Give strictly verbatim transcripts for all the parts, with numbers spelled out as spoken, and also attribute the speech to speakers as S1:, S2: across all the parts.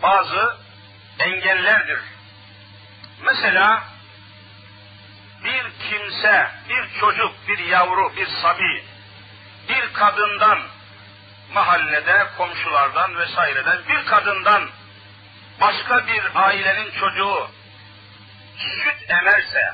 S1: bazı engellerdir. Mesela bir kimse, bir çocuk, bir yavru, bir sabi, bir kadından, mahallede, komşulardan vesaireden bir kadından başka bir ailenin çocuğu süt emerse,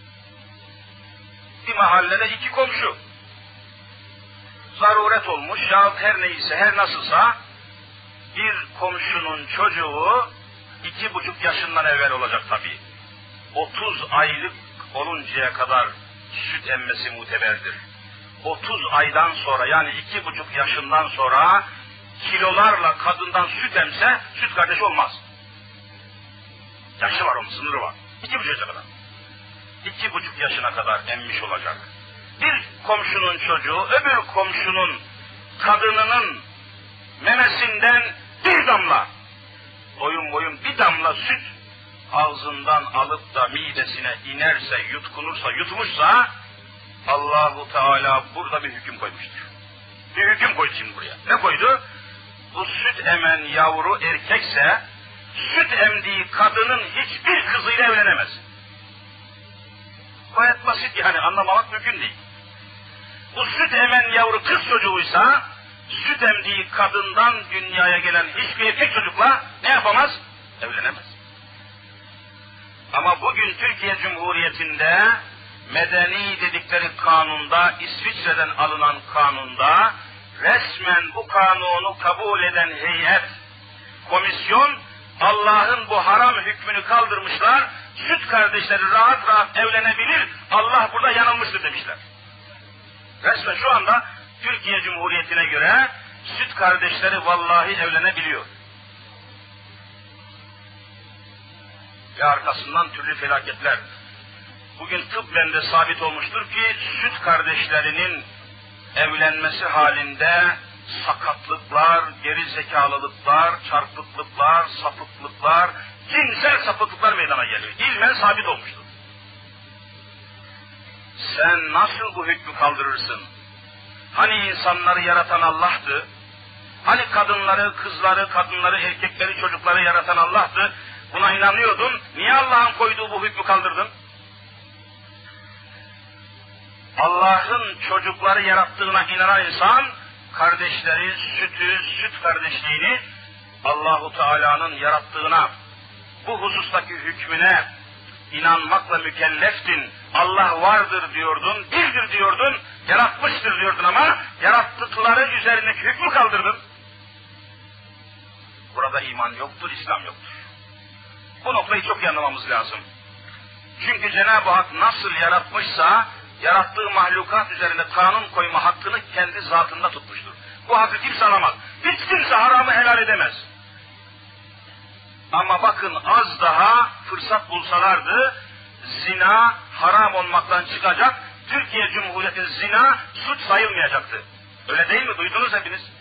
S1: bir mahallede iki komşu, zaruret olmuş yahut her neyse, her nasılsa, bir komşunun çocuğu iki buçuk yaşından evvel olacak tabii. Otuz aylık oluncaya kadar süt emmesi muteberdir. Otuz aydan sonra, yani iki buçuk yaşından sonra kilolarla kadından süt emse süt kardeşi olmaz. Yaşı var, onun sınırı var. İki buçuk yaşa kadar. İki buçuk yaşına kadar emmiş olacak. Bir komşunun çocuğu öbür komşunun kadınının memesinden bir damla, boyun boyun bir damla süt ağzından alıp da midesine inerse, yutkunursa, yutmuşsa Allahu Teala burada bir hüküm koymuştur. Bir hüküm koydu şimdi buraya. Ne koydu? Bu süt emen yavru erkekse süt emdiği kadının hiçbir kızıyla evlenemez. Gayet basit, yani anlamamak mümkün değil. Bu süt emen yavru kız çocuğuysa süt emdiği kadından dünyaya gelen hiçbir erkek çocukla ne yapamaz? Evlenemez. Ama bugün Türkiye Cumhuriyeti'nde medeni dedikleri kanunda, İsviçre'den alınan kanunda resmen bu kanunu kabul eden heyet, komisyon, Allah'ın bu haram hükmünü kaldırmışlar, süt kardeşleri rahat rahat evlenebilir, Allah burada yanılmıştır demişler. Resmen şu anda Türkiye Cumhuriyeti'ne göre süt kardeşleri vallahi evlenebiliyor. Ve arkasından türlü felaketler. Bugün tıbben de sabit olmuştur ki süt kardeşlerinin evlenmesi halinde sakatlıklar, geri zekalılıklar, çarpıklıklar, sapıklıklar, cinsel sapıklıklar meydana geliyor. İlmen sabit olmuştur. Sen nasıl bu hükmü kaldırırsın? Hani insanları yaratan Allah'tı? Hani kadınları, kızları, kadınları, erkekleri, çocukları yaratan Allah'tı? Buna inanıyordun. Niye Allah'ın koyduğu bu hükmü kaldırdın? Allah'ın çocukları yarattığına inanan insan, kardeşleri, sütü, süt kardeşliğini Allahu Teala'nın yarattığına, bu husustaki hükmüne inanmakla mükelleftin. Allah vardır diyordun, birdir diyordun, yaratmıştır diyordun ama yarattıkları üzerindeki hükmü kaldırdın. Burada iman yoktur, İslam yoktur. Bu noktayı çok iyi anlamamız lazım. Çünkü Cenab-ı Hak nasıl yaratmışsa, yarattığı mahlukat üzerinde kanun koyma hakkını kendi zatında tutmuştur. Bu hakkı kimse alamaz. Hiç kimse haramı helal edemez. Ama bakın az daha fırsat bulsalardı, zina haram olmaktan çıkacak, Türkiye Cumhuriyeti zina suç sayılmayacaktı. Öyle değil mi? Duydunuz hepiniz.